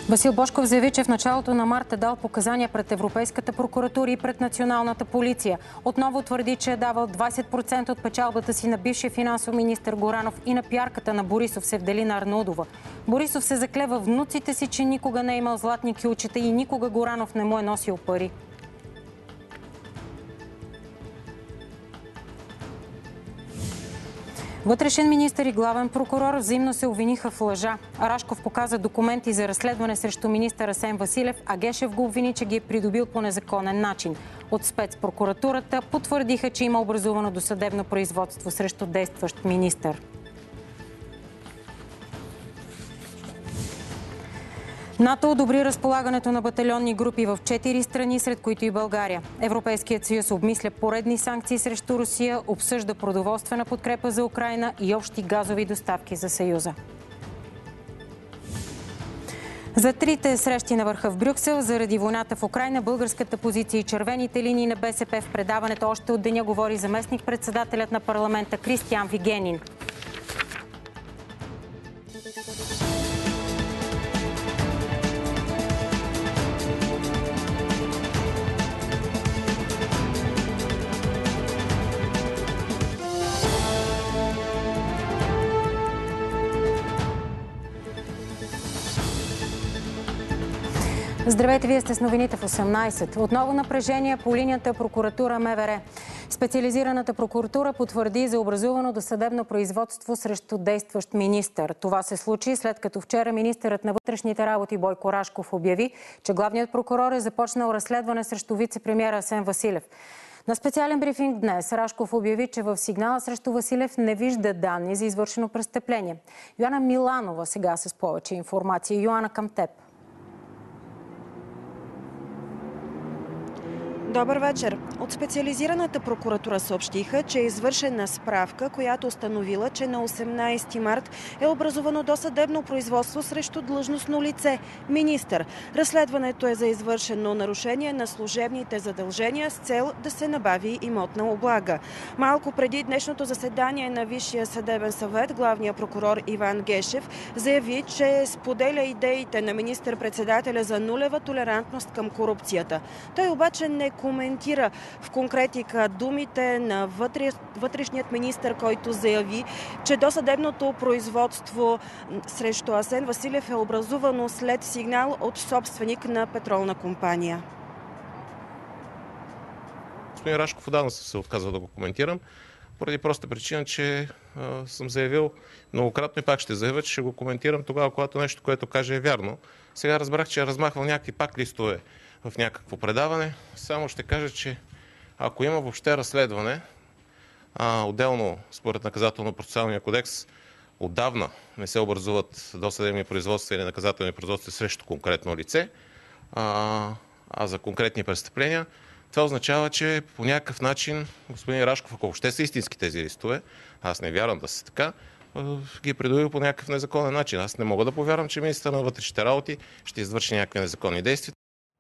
Васил Божков заяви, че в началото на март е дал показания пред Европейската прокуратура и пред Националната полиция. Отново твърди, че е давал 20% от печалбата си на бившия финансов министър Горанов и на пиарката на Борисов Севделина Арнаудова. Борисов се заклева внуците си, че никога не е имал златни кюлчета и никога Горанов не му е носил пари. Вътрешен министър и главен прокурор взаимно се обвиниха в лъжа. Рашков показа документи за разследване срещу министър Асен Василев, а Гешев го обвини, че ги е придобил по незаконен начин. От спецпрокуратурата потвърдиха, че има образувано досъдебно производство срещу действащ министър. НАТО одобри разполагането на батальонни групи в 4 страни, сред които и България. Европейският съюз обмисля поредни санкции срещу Русия, обсъжда продоволствена подкрепа за Украйна и общи газови доставки за Съюза. За трите срещи на върха в Брюксел заради войната в Украйна, българската позиция и червените линии на БСП в предаването още от деня говори заместник-председателят на парламента Кристиан Вигенин. Здравейте, вие сте с новините в 18. Отново напрежение по линията прокуратура МВР. Специализираната прокуратура потвърди за образувано досъдебно производство срещу действащ министър. Това се случи след като вчера министърът на вътрешните работи Бойко Рашков обяви, че главният прокурор е започнал разследване срещу вице-премиера Асен Василев. На специален брифинг днес Рашков обяви, че в сигнала срещу Василев не вижда данни за извършено престъпление. Йоана Миланова сега с повече информация. Йоана, към теб. Добър вечер. От специализираната прокуратура съобщиха, че е извършена справка, която установила, че на 18 март е образувано досъдебно производство срещу длъжностно лице – министър. Разследването е за извършено нарушение на служебните задължения с цел да се набави имотна облага. Малко преди днешното заседание на Висшия съдебен съвет, главният прокурор Иван Гешев заяви, че споделя идеите на министър-председателя за нулева толерантност към корупцията. Той обаче не коментира в конкретика думите на вътрешният министър, който заяви, че досъдебното производство срещу Асен Василев е образувано след сигнал от собственик на петролна компания. Господин Рашков отдавна се отказва да го коментирам, поради проста причина, че съм заявил многократно и пак ще заявя, че ще го коментирам тогава, когато нещо, което каже, е вярно. Сега разбрах, че е размахвал някакви пак листове в някакво предаване. Само ще кажа, че ако има въобще разследване, отделно според наказателно-процесуалния кодекс, отдавна не се образуват досъдебни производства или наказателни производства срещу конкретно лице, а за конкретни престъпления. Това означава, че по някакъв начин господин Рашков, ако въобще са истински тези листове, аз не вярвам да са така, ги е придобил по някакъв незаконен начин. Аз не мога да повярвам, че министър на вътрешните работи ще извърши някакви незаконни действия.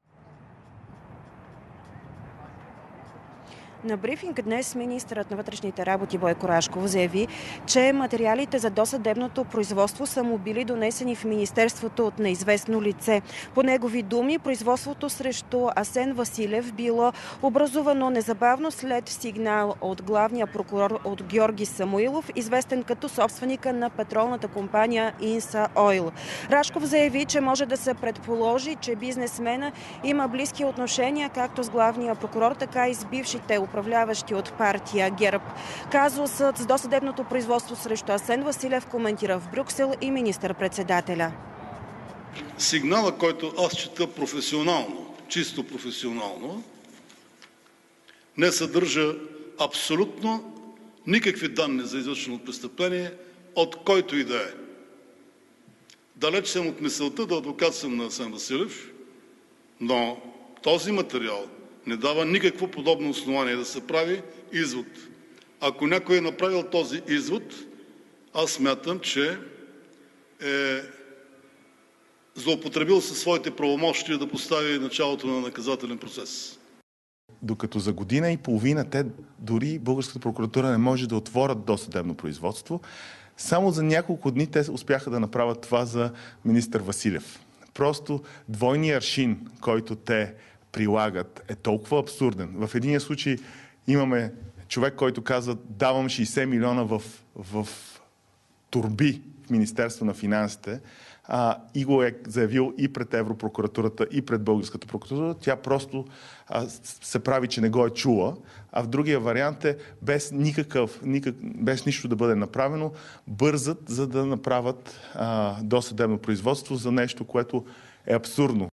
На брифинг днес министърът на вътрешните работи Бойко Рашков заяви, че материалите за досъдебното производство са му били донесени в Министерството от неизвестно лице. По негови думи, производството срещу Асен Василев било образувано незабавно след сигнал от главния прокурор от Георги Самуилов, известен като собственика на петролната компания Инса Ойл. Рашков заяви, че може да се предположи, че бизнесмена има близки отношения както с главния прокурор, така и с бившите управляващи от партия ГЕРБ. Казусът с досъдебното производство срещу Асен Василев коментира в Брюксел и министър-председателя. Сигнала, който аз чета професионално, чисто професионално, не съдържа абсолютно никакви данни за извършено престъпление, от който и да е. Далеч съм от мисълта да адвокатствам на Асен Василев, но този материал не дава никакво подобно основание да се прави извод. Ако някой е направил този извод, аз смятам, че е злоупотребил със своите правомощия да постави началото на наказателен процес. Докато за година и половина дори българската прокуратура не може да отворят досъдебно производство, само за няколко дни те успяха да направят това за министър Василев. просто двойният аршин, който те прилагат, е толкова абсурден. В единия случай имаме човек, който казва: давам 60 милиона в турби в Министерство на финансите, и го е заявил и пред Европрокуратурата, и пред Българската прокуратура. Тя просто се прави, че не го е чула. А в другия вариант е без нищо да бъде направено, бързат, за да направят досъдебно производство за нещо, което е абсурдно.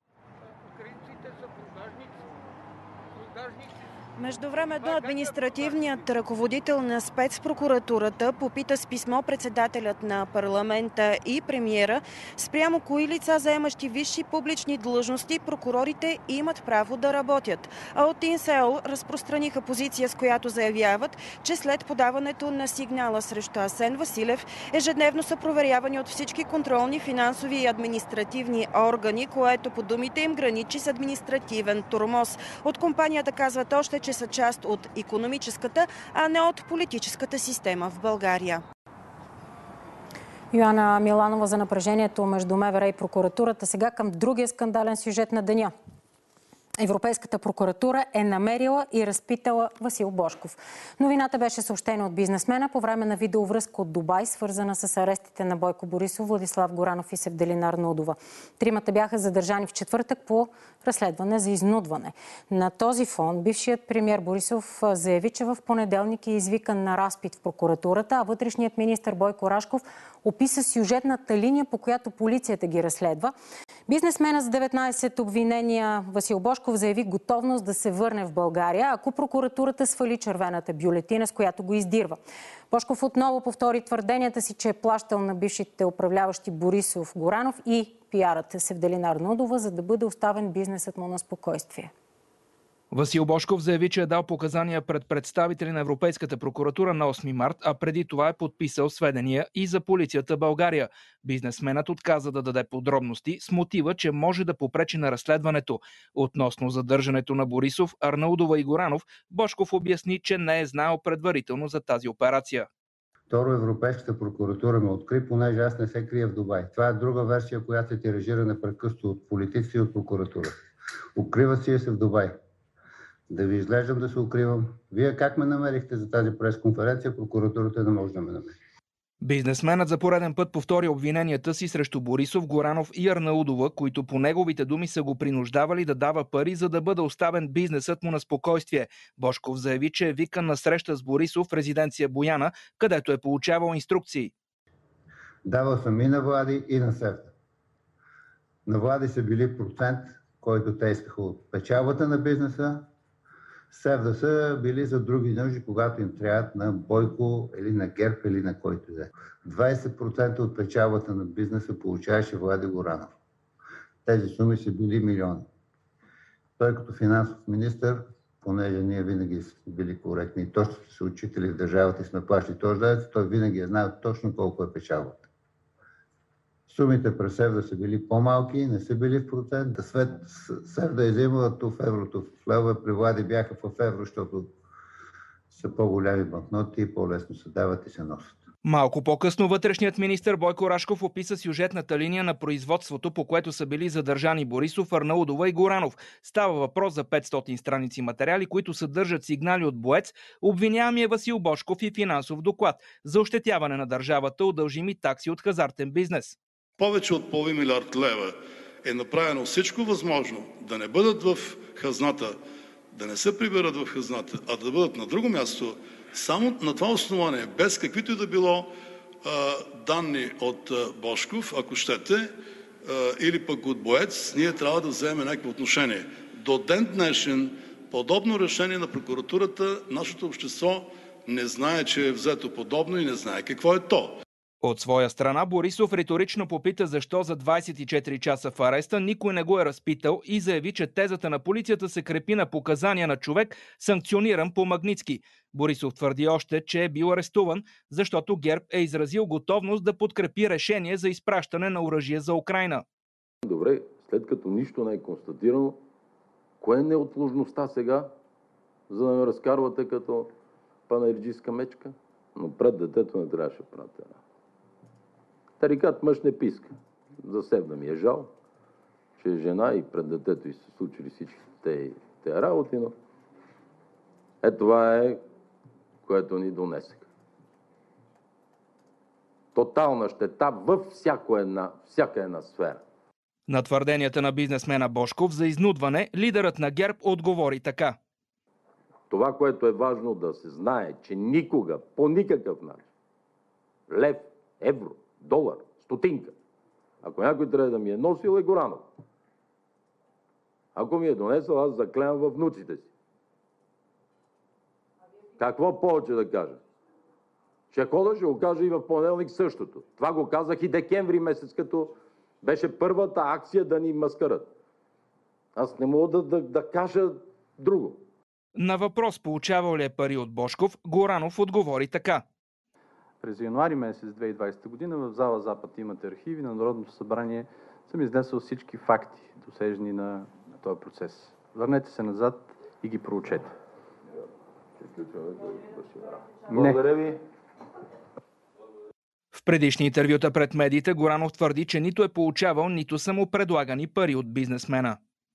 Междувременно административният ръководител на спецпрокуратурата попита с писмо председателят на парламента и премиера спрямо кои лица, заемащи висши публични длъжности, прокурорите имат право да работят. А от ИНСЕО разпространиха позиция, с която заявяват, че след подаването на сигнала срещу Асен Василев ежедневно са проверявани от всички контролни, финансови и административни органи, което по думите им граничи с административен тормоз. От компанията казват още, че са част от икономическата, а не от политическата система в България. Йоана Миланова за напрежението между МВР и прокуратурата. Сега към другия скандален сюжет на деня. Европейската прокуратура е намерила и разпитала Васил Божков. Новината беше съобщена от бизнесмена по време на видеовръзка от Дубай, свързана с арестите на Бойко Борисов, Владислав Горанов и Севделина Арнаудова. Тримата бяха задържани в четвъртък по разследване за изнудване. На този фон бившият премиер Борисов заяви, че в понеделник е извикан на разпит в прокуратурата, а вътрешният министър Бойко Рашков описа сюжетната линия, по която полицията ги разследва. Бизнесмена с 19 обвинения Васил Божков заяви готовност да се върне в България, ако прокуратурата свали червената бюлетина, с която го издирва. Божков отново повтори твърденията си, че е плащал на бившите управляващи Борисов, Горанов и пиарът Севделина Арнаудова, за да бъде оставен бизнесът му на спокойствие. Васил Божков заяви, че е дал показания пред представители на Европейската прокуратура на 8 март, а преди това е подписал сведения и за полицията България. Бизнесменът отказа да даде подробности с мотива, че може да попречи на разследването. Относно задържането на Борисов, Арнаудова и Горанов, Божков обясни, че не е знаел предварително за тази операция. Второ, Европейската прокуратура ме откри, понеже аз не се крия в Дубай. Това е друга версия, която се тиражира непрекъснато от политици и от прокуратура. Укрива си се в Дубай. Да ви изглеждам да се укривам. Вие как ме намерихте за тази пресконференция? Прокуратурата не може да ме намери. Бизнесменът за пореден път повтори обвиненията си срещу Борисов, Горанов и Арнаудова, които по неговите думи са го принуждавали да дава пари, за да бъде оставен бизнесът му на спокойствие. Божков заяви, че е викан на среща с Борисов в резиденция Бояна, където е получавал инструкции. Давал съм и на Влади, и на Севда. На Влади са били процент, който те искаха от печалбата на бизнеса. Севда са били за други нужди, когато им трябват на Бойко или на ГЕРБ или на който да е. 20% от печалбата на бизнеса получаваше Влади Горанов. Тези суми са били милиони. Той като финансов министър, понеже ние винаги сме били коректни и точно сме се учители в държавата и сме плащали този данък, той винаги е знаел точно колко е печалбата. Сумите през Севда са били по-малки, не са били в процент. Севда е взимала в еврото, в левове, при Влади бяха в евро, защото са по-голями банкноти и по-лесно се дават и се носят. Малко по-късно вътрешният министър Бойко Рашков описа сюжетната линия на производството, по което са били задържани Борисов, Арнаудова и Горанов. Става въпрос за 500 страници материали, които съдържат сигнали от боец, обвиняемия Васил Божков и финансов доклад за ощетяване на държавата от дължими такси от хазартен бизнес. Повече от половин милиард лева е направено всичко възможно да не бъдат в хазната, да не се приберат в хазната, а да бъдат на друго място. Само на това основание, без каквито и да било данни от Божков, ако щете, или пък от боец, ние трябва да вземем някакво отношение. До ден днешен подобно решение на прокуратурата, нашето общество не знае, че е взето подобно и не знае какво е то. От своя страна Борисов риторично попита защо за 24 часа в ареста никой не го е разпитал и заяви, че тезата на полицията се крепи на показания на човек, санкциониран по Магнитски. Борисов твърди още, че е бил арестуван, защото ГЕРБ е изразил готовност да подкрепи решение за изпращане на оръжие за Украйна. Добре, след като нищо не е констатирано, кое е неотложността сега, за да ме разкарвате като панерджийска мечка? Но пред детето не трябваше да правите. Тарикат мъж не писка. За Севда ми е жал. че е жена и пред детето и се случили всички тези работи, но това е, което ни донесеха. Тотална щета във всяка една сфера. На твърденията на бизнесмена Божков за изнудване, лидерът на ГЕРБ отговори така. Това, което е важно да се знае, че никога, по никакъв начин, лев, евро, долар, стотинка, ако някой трябва да ми е носил, е Горанов. Ако ми е донесъл, аз заклевам във внуците си. Какво повече да кажа? Ще го кажа и в понеделник същото. Това го казах и декември месец, като беше първата акция да ни маскарат. Аз не мога да кажа друго. На въпрос получавал ли е пари от Божков, Горанов отговори така. През януари месец 2020 година в зала Запад имате архиви на Народното събрание. Съм изнесъл всички факти, досежни на този процес. Върнете се назад и ги проучете. Благодаря ви. В предишни интервюта пред медиите Горанов твърди, че нито е получавал, нито са му предлагани пари от бизнесмена.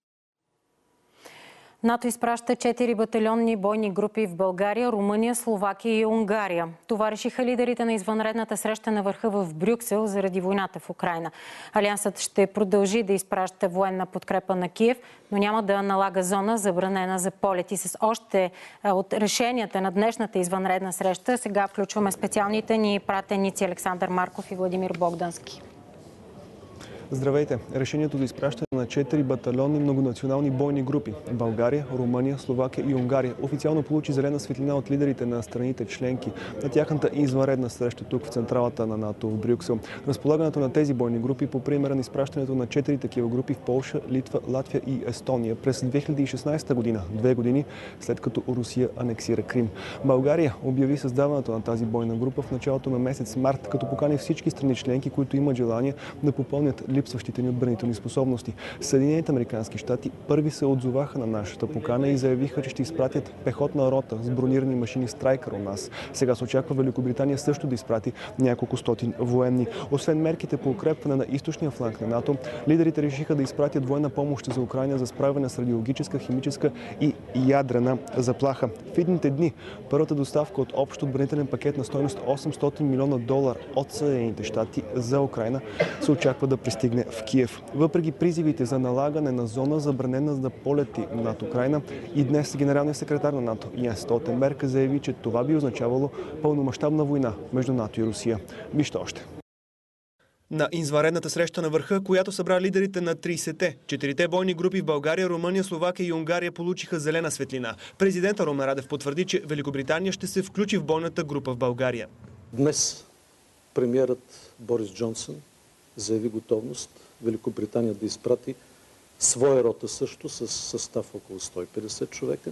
НАТО изпраща 4 батальонни бойни групи в България, Румъния, Словакия и Унгария. Това решиха лидерите на извънредната среща на върха в Брюксел заради войната в Украйна. Алиансът ще продължи да изпраща военна подкрепа на Киев, но няма да налага зона забранена за полети. С още от решенията на днешната извънредна среща сега включваме специалните ни пратеници Александър Марков и Владимир Богдански. Здравейте! Решението за изпращане на 4 батальонни многонационални бойни групи – България, Румъния, Словакия и Унгария – официално получи зелена светлина от лидерите на страните членки на тяхната извънредна среща тук в централата на НАТО в Брюксел. Разполагането на тези бойни групи по примера на изпращането на 4 такива групи в Полша, Литва, Латвия и Естония през 2016 година, 2 години след като Русия анексира Крим. България обяви създаването на тази бойна група в началото на месец март, като покани всички страни членки, които имат желание да попълнят липсващите ни отбранителни способности. Съединените американски щати първи се отзоваха на нашата покана и заявиха, че ще изпратят пехотна рота с бронирани машини Страйкър у нас. Сега се очаква Великобритания също да изпрати няколко стотин военни. Освен мерките по укрепване на източния фланг на НАТО, лидерите решиха да изпратят военна помощ за Украйна за справяне с радиологическа, химическа и ядрена заплаха. В идните дни първата доставка от общ отбранителен пакет на стойност $800 милиона от Съединените щати за Украйна се очаква да пристигне в Киев. Въпреки призивите за налагане на зона забранена за полети над Украйна, и днес генералният секретар на НАТО Йенс Столтенберг заяви, че това би означавало пълномащабна война между НАТО и Русия. Вижте още. На извънредната среща на върха, която събра лидерите на 30-те, 4-те бойни групи в България, Румъния, Словакия и Унгария получиха зелена светлина. Президентът Румен Радев потвърди, че Великобритания ще се включи в бойната група в България. Днес премиерът Борис Джонсън заяви готовност Великобритания да изпрати своя рота също с състав около 150 човека.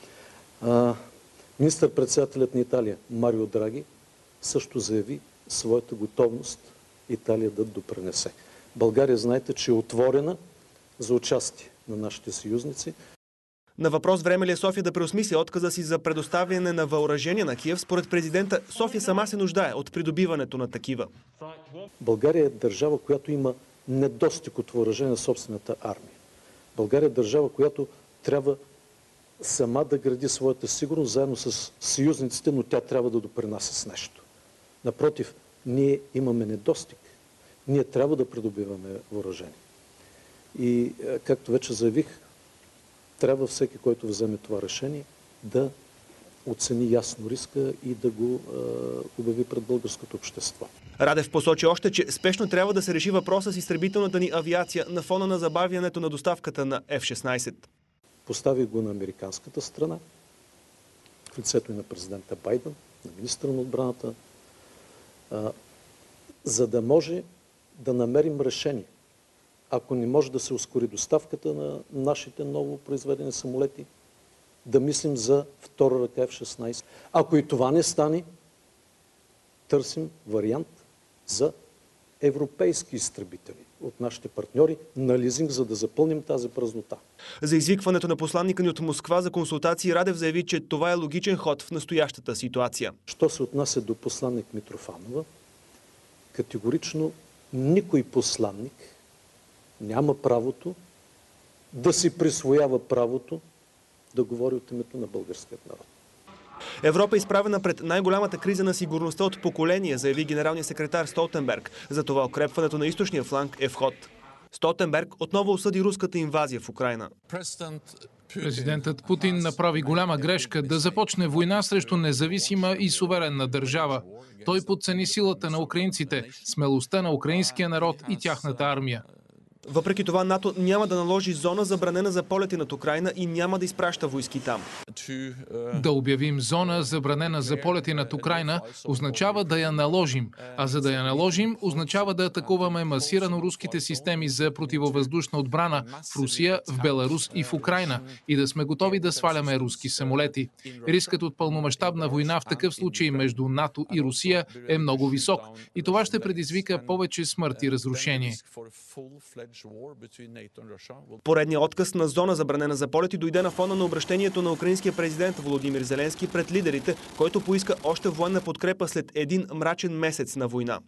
Министър-председателят на Италия Марио Драги също заяви своята готовност Италия да допринесе. България, знаете, че е отворена за участие на нашите съюзници. На въпрос време ли е София да преосмисли отказа си за предоставяне на въоръжение на Киев, според президента, София сама се нуждае от придобиването на такива. България е държава, която има недостиг от въоръжение на собствената армия. България е държава, която трябва сама да гради своята сигурност заедно с съюзниците, но тя трябва да допринася с нещо. Напротив, ние имаме недостиг. Ние трябва да придобиваме въоръжение. И, както вече заявих, трябва всеки, който вземе това решение, да оцени ясно риска и да го обяви пред българското общество. Радев посочи още, че спешно трябва да се реши въпроса с изтребителната ни авиация на фона на забавянето на доставката на F-16. Постави го на американската страна, в лицето и на президента Байден, на министъра на отбраната, за да може да намерим решение. Ако не може да се ускори доставката на нашите ново произведени самолети, да мислим за втора ръка F-16. Ако и това не стане, търсим вариант за европейски изтребители от нашите партньори на лизинг, за да запълним тази празнота. За извикването на посланника ни от Москва за консултации Радев заяви, че това е логичен ход в настоящата ситуация. Що се отнася до посланник Митрофанова, категорично никой посланник няма правото да си присвоява правото да говори от името на българският народ. Европа е изправена пред най-голямата криза на сигурността от поколение, заяви генералният секретар Столтенберг. Затова укрепването на източния фланг е в ход. Столтенберг отново осъди руската инвазия в Украйна. Президентът Путин направи голяма грешка да започне война срещу независима и суверенна държава. Той подцени силата на украинците, смелостта на украинския народ и тяхната армия. Въпреки това, НАТО няма да наложи зона забранена за полети над Украйна и няма да изпраща войски там. Да обявим зона забранена за полети над Украйна означава да я наложим, а за да я наложим означава да атакуваме масирано руските системи за противовъздушна отбрана в Русия, в Беларус и в Украйна и да сме готови да сваляме руски самолети. Рискът от пълномащабна война в такъв случай между НАТО и Русия е много висок и това ще предизвика повече смърт и разрушение. Поредният отказ на зона забранена за полети дойде на фона на обращението на украинския президент Володимир Зеленски пред лидерите, който поиска още военна подкрепа след един мрачен месец на война.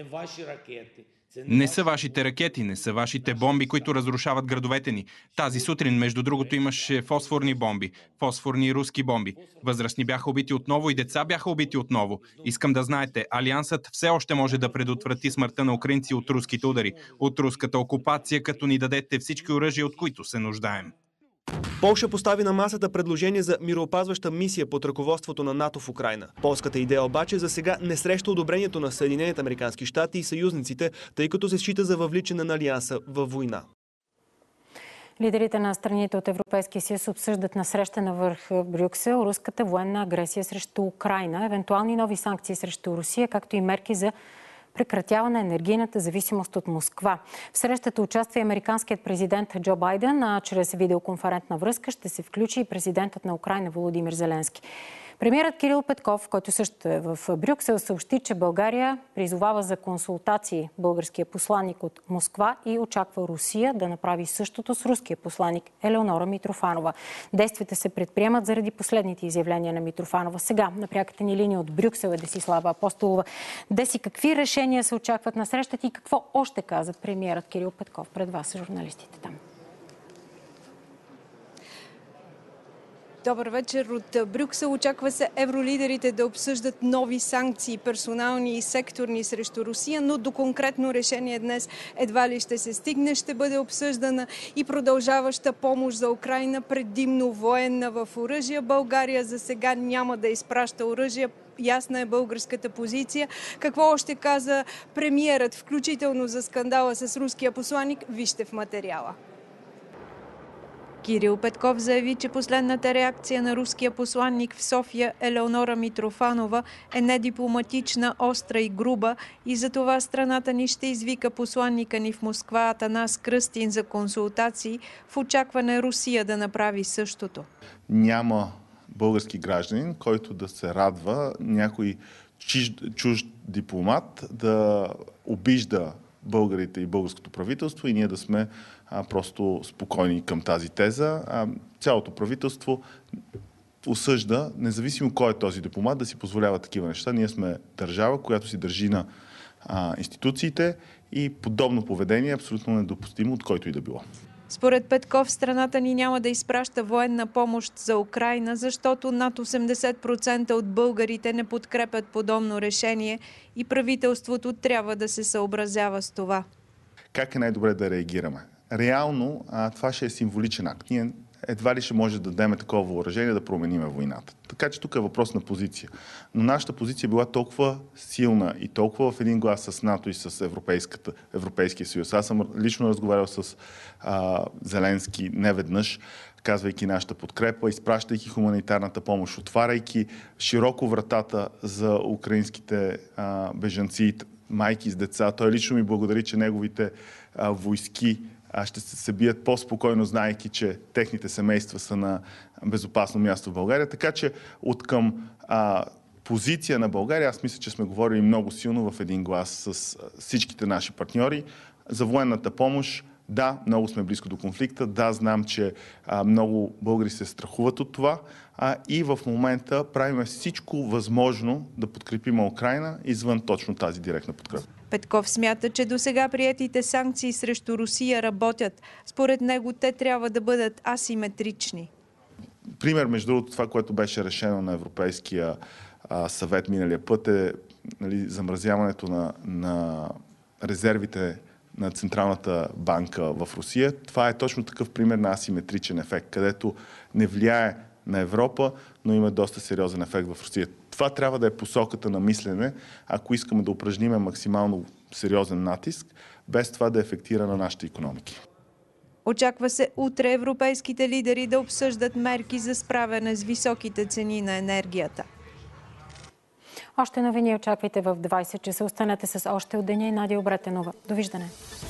Не са вашите ракети, не са вашите бомби, които разрушават градовете ни. Тази сутрин, между другото, имаше фосфорни бомби, фосфорни руски бомби. Възрастни бяха убити отново и деца бяха убити отново. Искам да знаете, Алиансът все още може да предотврати смъртта на украинци от руските удари, от руската окупация, като ни дадете всички оръжия, от които се нуждаем. Полша постави на масата предложение за мироопазваща мисия под ръководството на НАТО в Украйна. Полската идея обаче за сега не среща одобрението на Съединените американски щати и съюзниците, тъй като се счита за въвличане на Алианса във война. Лидерите на страните от Европейския съюз обсъждат на среща на върха в Брюксел руската военна агресия срещу Украйна, евентуални нови санкции срещу Русия, както и мерки за прекратяване на енергийната зависимост от Москва. В срещата участва и американският президент Джо Байден, а чрез видеоконферентна връзка ще се включи и президентът на Украйна Володимир Зеленски. Премиерът Кирил Петков, който също е в Брюксел, съобщи, че България призовава за консултации българския посланник от Москва и очаква Русия да направи същото с руския посланник Елеонора Митрофанова. Действията се предприемат заради последните изявления на Митрофанова. Сега на пряката ни линия от Брюксел е Десислава Апостолова. Деси, какви решения се очакват на срещата и какво още каза премиерът Кирил Петков пред вас, журналистите там? Добър вечер от Брюксел. Очаква се евролидерите да обсъждат нови санкции, персонални и секторни срещу Русия, но до конкретно решение днес едва ли ще се стигне. Ще бъде обсъждана и продължаваща помощ за Украйна, предимно военна в оръжия. България за сега няма да изпраща оръжия. Ясна е българската позиция. Какво още каза премиерът, включително за скандала с руския посланик, вижте в материала. Кирил Петков заяви, че последната реакция на руския посланник в София Елеонора Митрофанова е недипломатична, остра и груба и за това страната ни ще извика посланника ни в Москва Атанас Кръстин за консултации в очакване Русия да направи същото. Няма български гражданин, който да се радва някой чужд дипломат да обижда българите и българското правителство и ние да сме просто спокойни към тази теза. Цялото правителство осъжда, независимо кой е този дипломат, да си позволява такива неща. Ние сме държава, която си държи на институциите и подобно поведение е абсолютно недопустимо от който и да било. Според Петков, страната ни няма да изпраща военна помощ за Украйна, защото над 80% от българите не подкрепят подобно решение и правителството трябва да се съобразява с това. Как е най-добре да реагираме? Реално това ще е символичен акт. Ние едва ли ще може да дадем такова въоръжение да променим войната. Така че тук е въпрос на позиция. Но нашата позиция е била толкова силна и толкова в един глас с НАТО и с Европейския съюз. Аз съм лично разговарял с Зеленски неведнъж, казвайки нашата подкрепа, изпращайки хуманитарната помощ, отваряйки широко вратата за украинските бежанци, майки с деца. Той лично ми благодари, че неговите войски ще се бият по-спокойно, знаейки, че техните семейства са на безопасно място в България. Така че от към позиция на България, аз мисля, че сме говорили много силно в един глас с всичките наши партньори. За военната помощ Да, много сме близко до конфликта. Да, знам, че много българи се страхуват от това. И в момента правим всичко възможно да подкрепим Украйна извън точно тази директна подкрепа. Петков смята, че досега приетите санкции срещу Русия работят. Според него те трябва да бъдат асиметрични. Пример, между другото, това, което беше решено на Европейския съвет миналия път е замразяването на резервите на Централната банка в Русия. Това е точно такъв пример на асиметричен ефект, където не влияе на Европа, но има доста сериозен ефект в Русия. Това трябва да е посоката на мислене, ако искаме да упражниме максимално сериозен натиск, без това да ефектира на нашите икономики. Очаква се утре европейските лидери да обсъждат мерки за справяне с високите цени на енергията. Още новини очаквайте в 20 часа. Останете с още от деня и Надя Обретенова. Довиждане!